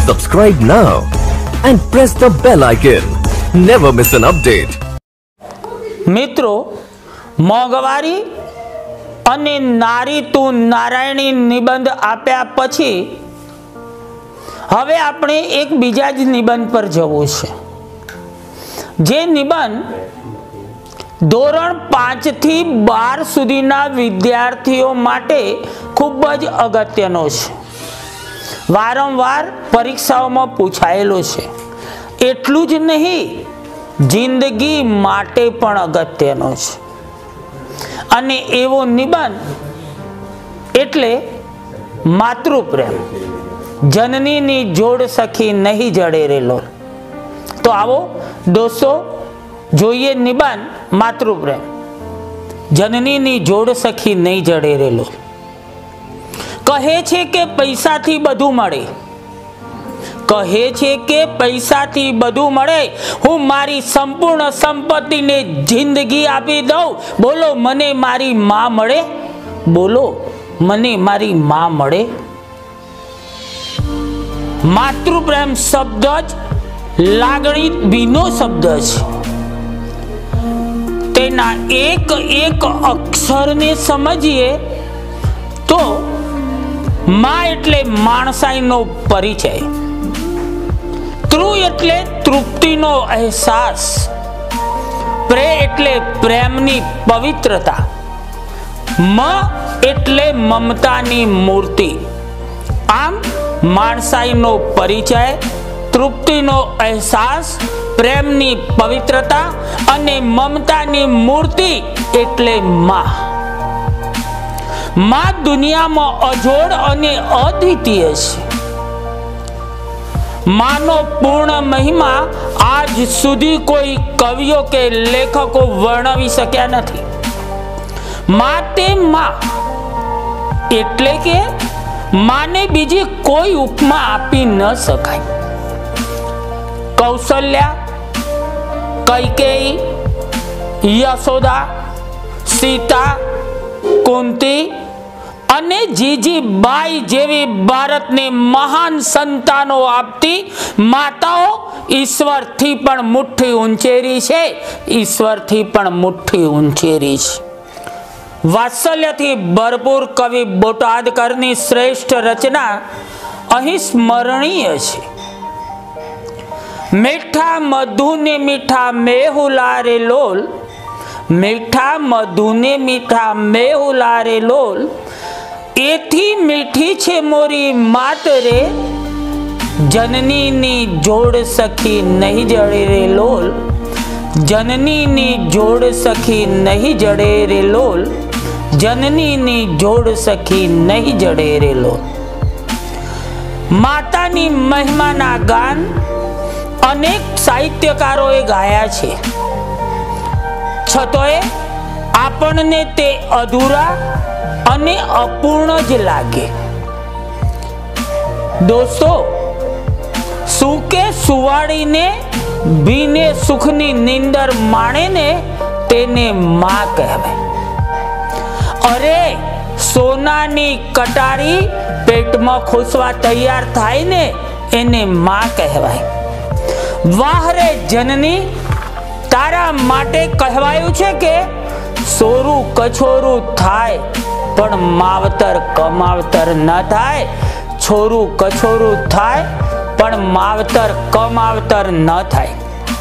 Subscribe now and press the bell icon. Never miss an update. મિત્રો, મોંઘવારી અને નારી તું નારાયણી નિબંધ આપ્યા પછી હવે આપણે એક બીજા જ નિબંધ પર જવું છે, જે નિબંધ ધોરણ 5 થી 12 સુધીના વિદ્યાર્થીઓ માટે ખૂબ જ અગત્યનો છે, વારંવાર પરીક્ષાઓમાં પૂછાયેલો છે. એટલું જ નહીં, જિંદગી માટે પણ અગત્યનો છે. અને એવો નિબંધ એટલે માતૃપ્રેમ, જનનીની જોડ સખી નહીં જડે રે લોલ. તો આવો દોસ્તો જોઈએ નિબંધ માતૃપ્રેમ, જનનીની જોડ સખી નહીં જડે રે લોલ. કહે છે કે પૈસાથી બધું મળે, કહે છે કે પૈસાથી બધું મળે, હું મારી સંપૂર્ણ સંપત્તિને જિંદગી આપી દઉં. બોલો મને મારી માં મળે, બોલો મને મારી માં મળે. માતૃપ્રેમ શબ્દ જ લાગણી ભીનો શબ્દ છે. તેના એક એક અક્ષરને સમજીએ તો માં એટલે માણસાઈનો પરિચય, તૃ એટલે તૃપ્તિનો અહેસાસ, પ્રે એટલે પ્રેમની પવિત્રતા, મ એટલે મમતાની મૂર્તિ. આમ માણસાઈનો પરિચય, તૃપ્તિનો અહેસાસ, પ્રેમની પવિત્રતા અને મમતાની મૂર્તિ એટલે માં. માં દુનિયામાં અજોડ અને અદ્વિતીય છે. માનો પૂર્ણ મહિમા આજ સુધી કોઈ કવિઓ કે લેખકો વર્ણવી શક્યા નથી. માં તે માં, એટલે કે માને બીજી કોઈ ઉપમા આપી ન શકાય. કૌશલ્યા, કૈકેયી, યશોદા, સીતા, કુંતી અને જીજીબાઈ જેવી ભારતને મહાન સંતાનો આપતી માતાઓ ઈશ્વરથી પણ મુઠ્ઠી ઊંચેરી છે, ઈશ્વરથી પણ મુઠ્ઠી ઊંચેરી છે. વાત્સલ્યથી ભરપૂર કવિ બોટાદકરની શ્રેષ્ઠ રચના અહીં સ્મરણીય છે. મીઠા મધુને મીઠા મેહુલા રે લોલ, મીઠા મધુને મીઠા મેહુલા રે લોલ, એથી મીઠી છે મોરી માત રે, જનનીની જોડ સખી નહીં જડે રે લોલ, જનનીની જોડ સખી નહીં જડે રે લોલ, જનનીની જોડ સખી નહીં જડે રે લોલ. માતાની મહિમાના ગાન અનેક સાહિત્યકારોએ ગાયા છે, છતોય આપણને તે અધૂરા અને અપૂર્ણ જ લાગે. દોસ્તો, સુકે સુવાડીને ભીને સુખની નીંદર માણે ને તેને માં કહેવાય. અરે સોનાની કટારી પેટમાં ખોસવા તૈયાર થાય ને એને માં કહેવાય. વાહ રે જનની, તારા માટે કહેવાયું છે કે સોરું કછોરું થાય પણ માવતર કમાવતર ન થાય, છોરું કછોરું થાય પણ માવતર કમાવતર ન થાય.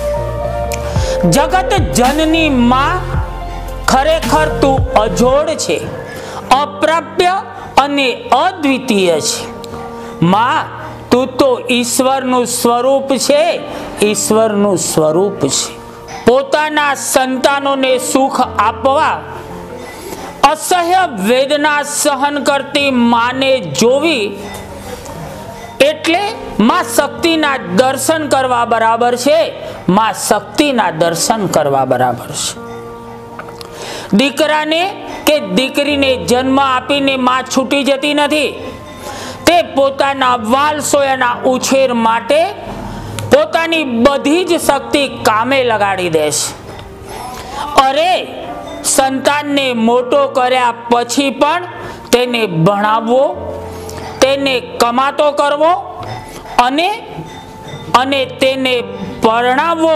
જગત જનની માં, ખરેખર તું અજોડ છે, અપ્રાપ્ય અને અદ્વિતીય છે. માં, તું તો ઈશ્વરનું સ્વરૂપ છે, ઈશ્વરનું સ્વરૂપ છે. પોતાના સંતાનોને સુખ આપવા અસહ્ય વેદના સહન કરતી માને જોવી એટલે માં શક્તિના દર્શન કરવા બરાબર છે, માં શક્તિના દર્શન કરવા બરાબર છે. દીકરાને કે દીકરીને જન્મ આપીને માં છૂટી જતી નથી. તે પોતાના વાલસોયાના ઉછેર માટે પોતાની બધી જ શક્તિ કામે લગાડી દેશે. અરે સંતાનને મોટો કર્યા પછી પણ તેને ભણાવવો, તેને કમાતો કરવો, અને તેને પરણાવવો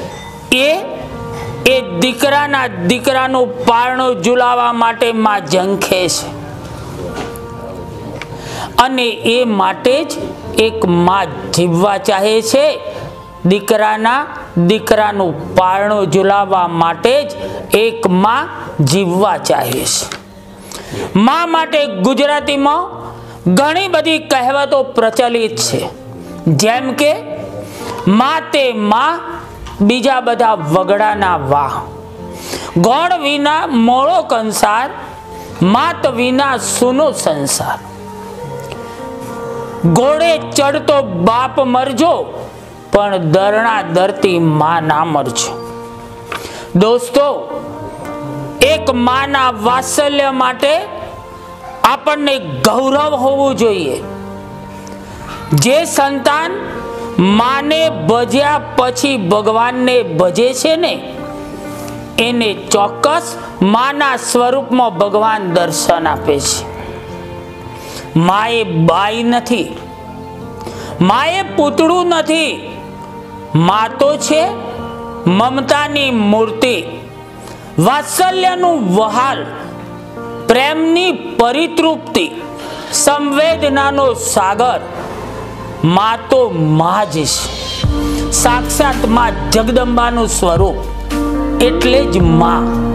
એ દીકરાનું પારણું ઝુલાવવા માટે માં ઝંખે છે. અને એ માટે જ એક માં જીવવા ચાહે છે. દીકરાનું પારણું ઝુલાવવા માટે જ એક માં જીવવા ચાહે છે. માં માટે ગુજરાતીમાં ઘણી બધી કહેવતો પ્રચલિત છે. જેમ કે માં તે માં, બીજા બધા વગડાના વાહ, ગોળ વિના મોળો કંસાર, માત વિના સૂનો સંસાર, ઘોડે ચડતો બાપ મરજો, પણ દરણા દરતી માં ના મરજો. દોસ્તો, એક માના વાત્સલ્ય માટે આપણને ગૌરવ હોવું જોઈએ. જે સંતાન માને ભજ્યા પછી ભગવાનને ભજે છે ને, એને ચોક્કસ માના સ્વરૂપમાં ભગવાન દર્શન આપે છે. મા એ બાઈ નથી, મા એ પૂતળું નથી. મા તો છે મમતાની મૂર્તિ, વાત્સલ્યનું વહાલ, પ્રેમની પરિતૃપ્તિ, સંવેદનાનો સાગર. મા તો મા જ છે, સાક્ષાત મા જગદંબાનું સ્વરૂપ, એટલે જ મા.